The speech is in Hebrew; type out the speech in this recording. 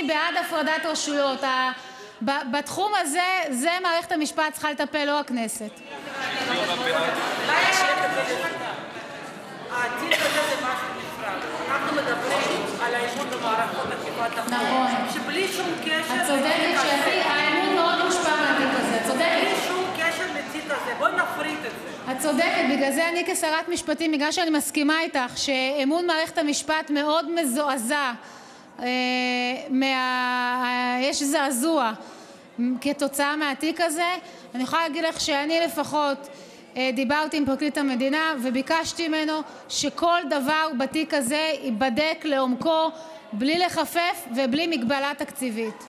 בעד הפרדת רשויות. בתחום הזה, זה מערכת המשפט צריכה לטפל, לא הכנסת. העתיד הזה זה משהו נפרד. אנחנו מדברים על האמון במערכות אכיפת החוק. נכון. שבלי שום קשר... את צודקת שהאמון מאוד מושפע מהתיק הזה. את צודקת. בלי שום קשר לתיק הזה. בואי נפריט את זה. את צודקת. בגלל זה אני כשרת משפטים, בגלל שאני מסכימה איתך שאמון מערכת המשפט מאוד מזועזע, יש זעזוע כתוצאה מהתיק הזה. אני יכולה להגיד לך שאני לפחות דיברתי עם פרקליט המדינה וביקשתי ממנו שכל דבר בתיק הזה ייבדק לעומקו בלי לחפף ובלי מגבלה תקציבית.